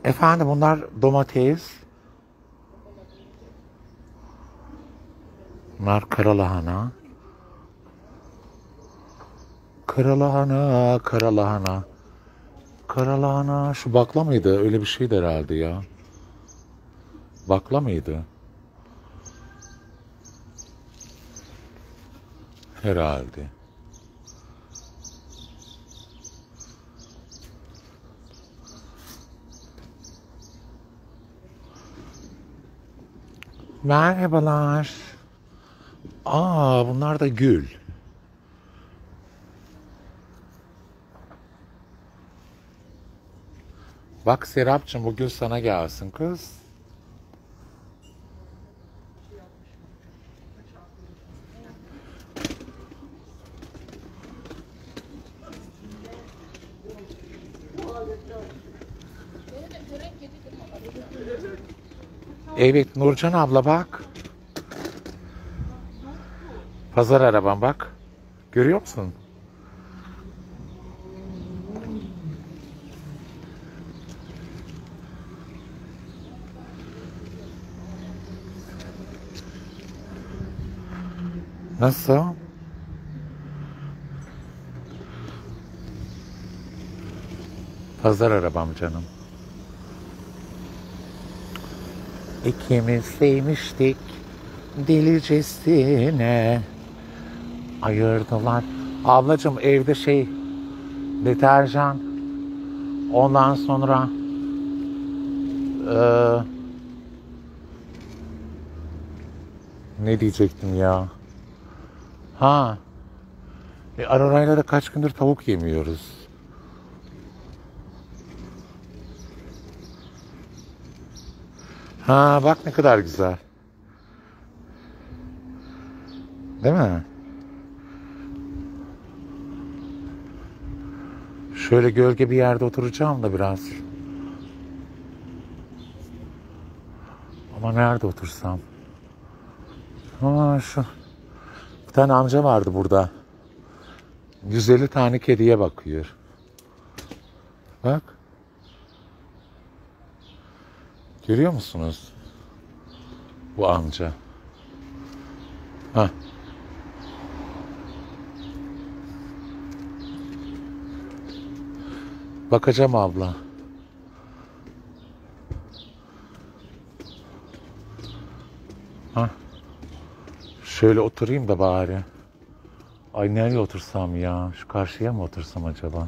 Efendim bunlar domates. Bunlar karalahana. Karalahana, karalahana. Karalahana. Şu bakla mıydı? Öyle bir şeydi herhalde ya. Bakla mıydı? Herhalde. Merhabalar. Aa, bunlar da gül. Bak Serapcığım, bu gül sana gelsin kız. Evet Nurcan abla bak. Pazar arabam bak. Görüyor musun? Nasıl? Pazar arabam canım. İkimiz sevmiştik delicesine. Ayırdılar. Ablacığım evde deterjan. Ondan sonra eee, ne diyecektim ya? Ha, Ararayla da kaç gündür tavuk yemiyoruz. Ha bak ne kadar güzel. Değil mi? Şöyle gölge bir yerde oturacağım da biraz. Ama nerede otursam? Ha şu. Bir tane amca vardı burada. 150 tane kediye bakıyor. Bak. Görüyor musunuz? Bu amca. Ha. Bakacağım abla. Ha. Şöyle oturayım da bari. Ay nereye otursam ya? Şu karşıya mı otursam acaba?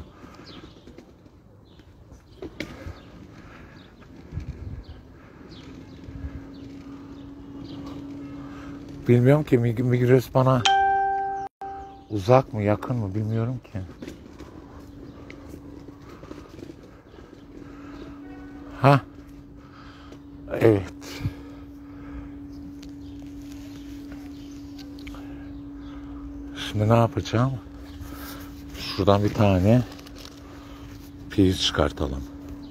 Bilmiyorum ki Migros bana uzak mı yakın mı bilmiyorum ki. Ha evet. Şimdi ne yapacağım? Şuradan bir tane pirinç çıkartalım.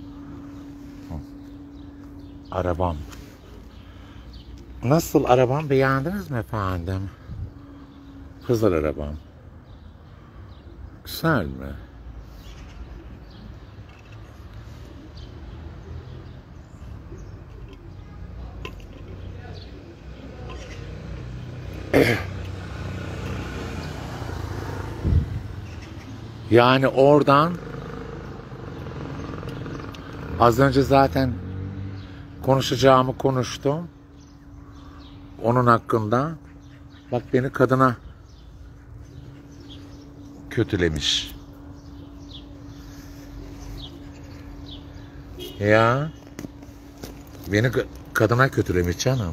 Arabam. Nasıl arabam, beğendiniz mi efendim? Kızlar arabam. Güzel mi? Yani oradan az önce zaten konuşacağımı konuştum. Onun hakkında. Bak beni kadına kötülemiş. Ya beni kadına kötülemiş canım.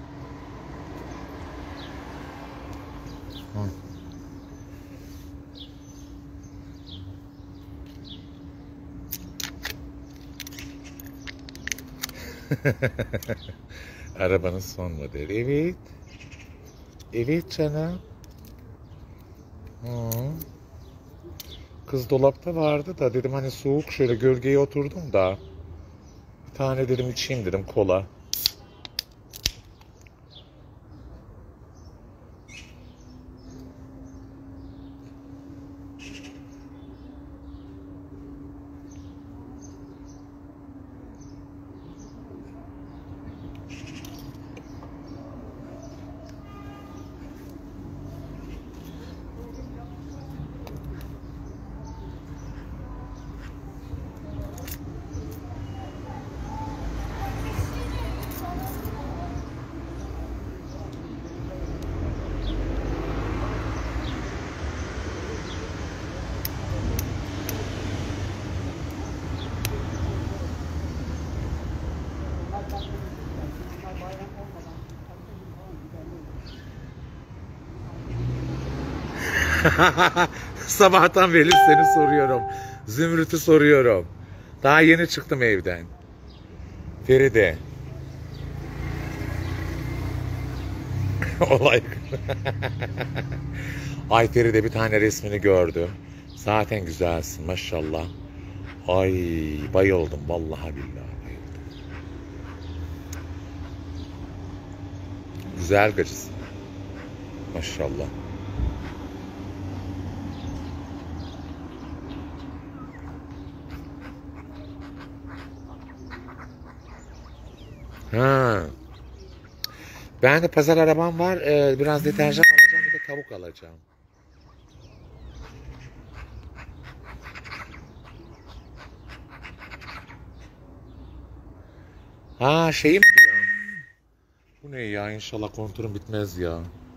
Arabanın son modeli. Evet. Evet canım. Hı. Kız dolapta vardı da dedim hani soğuk şöyle gölgeye oturdum da bir tane dedim içeyim dedim kola. Sabahtan beri seni soruyorum. Zümrüt'ü soruyorum. Daha yeni çıktım evden. Feride. Olay. Ay Feride, bir tane resmini gördüm. Zaten güzelsin maşallah. Ay bayıldım, vallahi billahi bayıldım. Güzel gacısın. Maşallah. Ha. Ben de pazar arabam var. Biraz deterjan alacağım, bir de tavuk alacağım. Ha şeyi mi diyorsun? Bu ne ya? İnşallah kontürüm bitmez ya.